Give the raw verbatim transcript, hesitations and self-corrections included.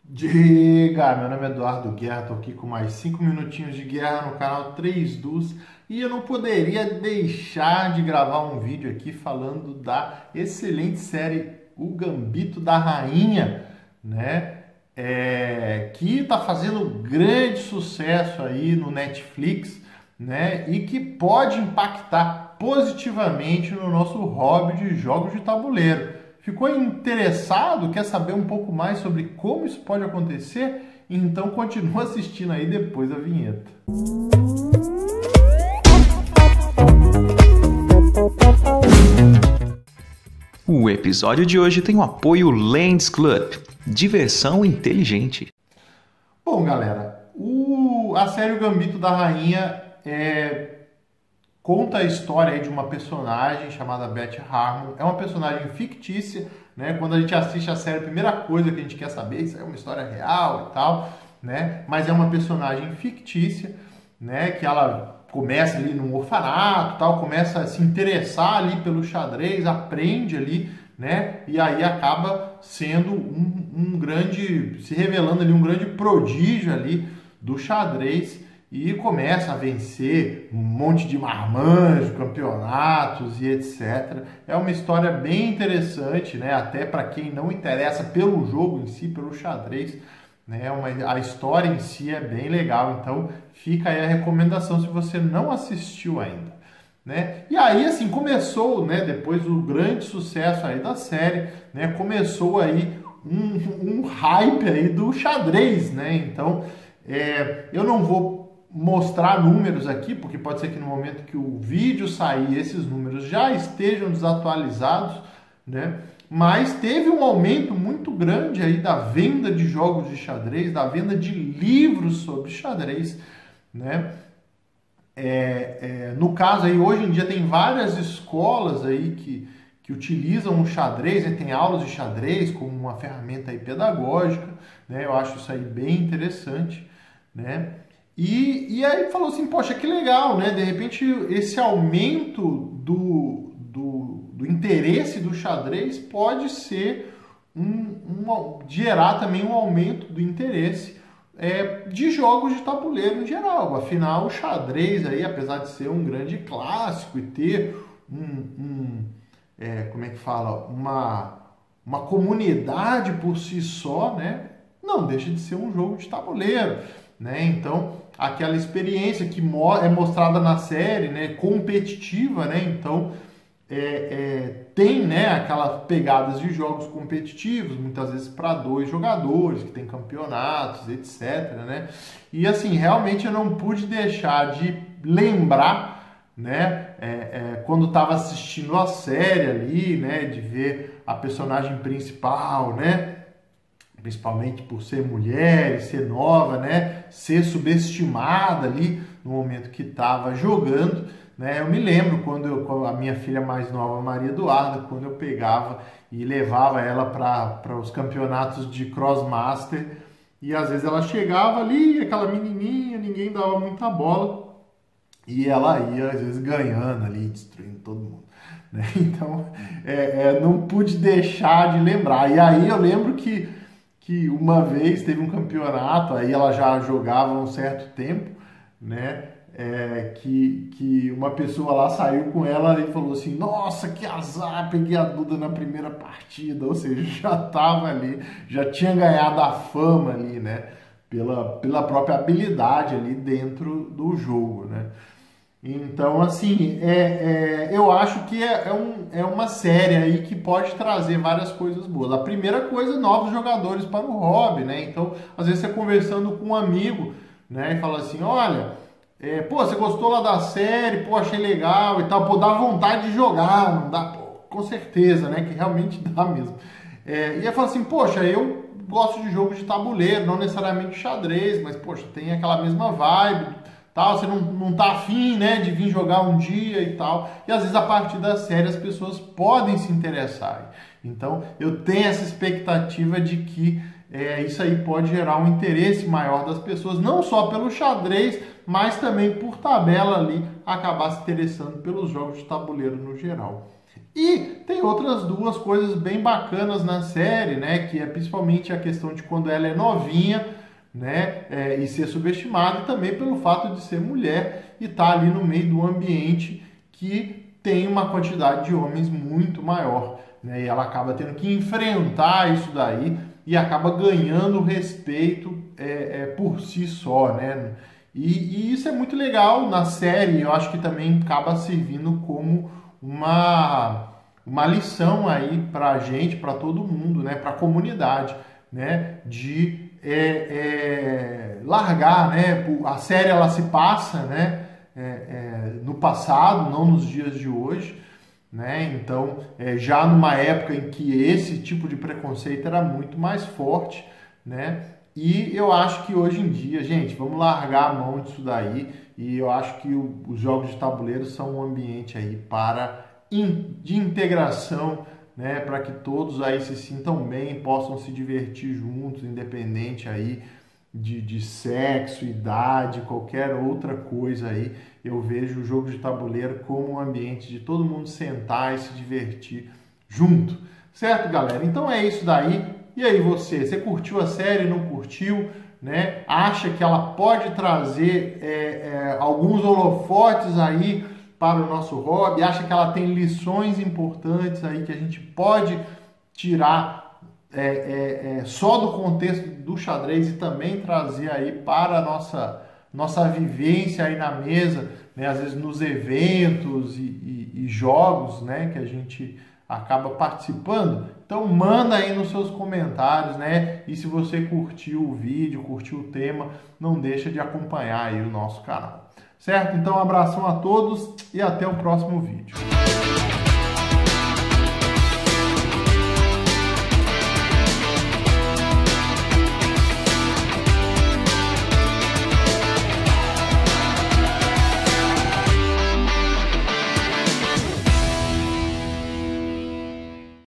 Diga, meu nome é Eduardo Guerra, estou aqui com mais cinco minutinhos de guerra no canal três Dus e eu não poderia deixar de gravar um vídeo aqui falando da excelente série O Gambito da Rainha, né? É, que está fazendo grande sucesso aí no Netflix, né? E que pode impactar positivamente no nosso hobby de jogos de tabuleiro. Ficou interessado? Quer saber um pouco mais sobre como isso pode acontecer? Então continua assistindo aí depois da vinheta. O episódio de hoje tem o apoio Lands Club, diversão inteligente. Bom, galera, o... a série O Gambito da Rainha é... conta a história aí de uma personagem chamada Beth Harmon. É uma personagem fictícia, né? Quando a gente assiste a série, a primeira coisa que a gente quer saber, isso é uma história real e tal, né? Mas é uma personagem fictícia, né? Que ela começa ali num orfanato, tal, começa a se interessar ali pelo xadrez, aprende ali, né? E aí acaba sendo um, um grande, se revelando ali um grande prodígio ali do xadrez. E começa a vencer um monte de marmanjos, campeonatos e etcétera. É uma história bem interessante, né? Até para quem não interessa pelo jogo em si, pelo xadrez, né? Uma, a história em si é bem legal. Então fica aí a recomendação se você não assistiu ainda, né? E aí assim começou, né? Depois do grande sucesso aí da série, né? Começou aí um, um hype aí do xadrez, né? Então é, eu não vou mostrar números aqui, porque pode ser que no momento que o vídeo sair, esses números já estejam desatualizados, né? Mas teve um aumento muito grande aí da venda de jogos de xadrez, da venda de livros sobre xadrez, né? É, é, no caso aí, hoje em dia tem várias escolas aí que, que utilizam o xadrez, né? Tem aulas de xadrez como uma ferramenta aí pedagógica, né? Eu acho isso aí bem interessante, né? E, e aí falou assim, poxa, que legal, né? De repente esse aumento do, do, do interesse do xadrez pode ser um, um, gerar também um aumento do interesse é, de jogos de tabuleiro em geral. Afinal, o xadrez aí, apesar de ser um grande clássico e ter um, um é, como é que fala, uma, uma comunidade por si só, né? Não deixa de ser um jogo de tabuleiro, né? Então aquela experiência que é mostrada na série, né, competitiva, né, então é, é, tem, né, aquelas pegadas de jogos competitivos, muitas vezes para dois jogadores, que tem campeonatos, etcétera, né, e assim, realmente eu não pude deixar de lembrar, né, é, é, quando estava assistindo a série ali, né, de ver a personagem principal, né, principalmente por ser mulher, ser nova, né, ser subestimada ali no momento que estava jogando, né, eu me lembro quando eu, com a minha filha mais nova, Maria Eduarda, quando eu pegava e levava ela para os campeonatos de Crossmaster, e às vezes ela chegava ali, aquela menininha, ninguém dava muita bola, e ela ia às vezes ganhando ali, destruindo todo mundo, né? Então é, é, não pude deixar de lembrar, e aí eu lembro que que uma vez teve um campeonato, aí ela já jogava um certo tempo, né, é, que, que uma pessoa lá saiu com ela e falou assim, nossa, que azar, peguei a Duda na primeira partida, ou seja, já estava ali, já tinha ganhado a fama ali, né, pela, pela própria habilidade ali dentro do jogo, né. Então, assim, é, é, eu acho que é, é, um, é uma série aí que pode trazer várias coisas boas. A primeira coisa, novos jogadores para o hobby, né? Então, às vezes você conversando com um amigo, né? E fala assim, olha, é, pô, você gostou lá da série, pô, achei legal e tal. Pô, dá vontade de jogar, não dá? Pô, com certeza, né? Que realmente dá mesmo. É, e aí fala assim, poxa, eu gosto de jogos de tabuleiro, não necessariamente xadrez, mas, poxa, tem aquela mesma vibe, tal, você não, não tá afim, né, de vir jogar um dia e tal, e às vezes a partir da série as pessoas podem se interessar. Então eu tenho essa expectativa de que é, isso aí pode gerar um interesse maior das pessoas, não só pelo xadrez, mas também por tabela ali, acabar se interessando pelos jogos de tabuleiro no geral. E tem outras duas coisas bem bacanas na série, né? Que é principalmente a questão de quando ela é novinha, né? É, e ser subestimada, e também pelo fato de ser mulher e estar ali no meio do ambiente que tem uma quantidade de homens muito maior, né? E ela acaba tendo que enfrentar isso daí e acaba ganhando respeito é, é, por si só, né? E, e isso é muito legal na série. Eu acho que também acaba servindo como uma, uma lição aí para a gente, para todo mundo, né? Para a comunidade, né? De é, é, largar, né? A série ela se passa, né? É, é, no passado, não nos dias de hoje, né? Então, é, já numa época em que esse tipo de preconceito era muito mais forte, né? E eu acho que hoje em dia, gente, vamos largar a mão disso daí, e eu acho que o, os jogos de tabuleiro são um ambiente aí para in, de integração, né? Para que todos aí se sintam bem, possam se divertir juntos, independente aí de, de sexo, idade, qualquer outra coisa aí. Eu vejo o jogo de tabuleiro como um ambiente de todo mundo sentar e se divertir junto. Certo, galera? Então é isso daí. E aí você? Você curtiu a série, não curtiu? Né? Acha que ela pode trazer é, é, alguns holofotes aí para o nosso hobby? Acha que ela tem lições importantes aí que a gente pode tirar é, é, é, só do contexto do xadrez e também trazer aí para a nossa, nossa vivência aí na mesa, né? Às vezes nos eventos e, e, e jogos, né? Que a gente acaba participando? Então manda aí nos seus comentários, né? E se você curtiu o vídeo, curtiu o tema, não deixa de acompanhar aí o nosso canal. Certo? Então um abração a todos e até o próximo vídeo.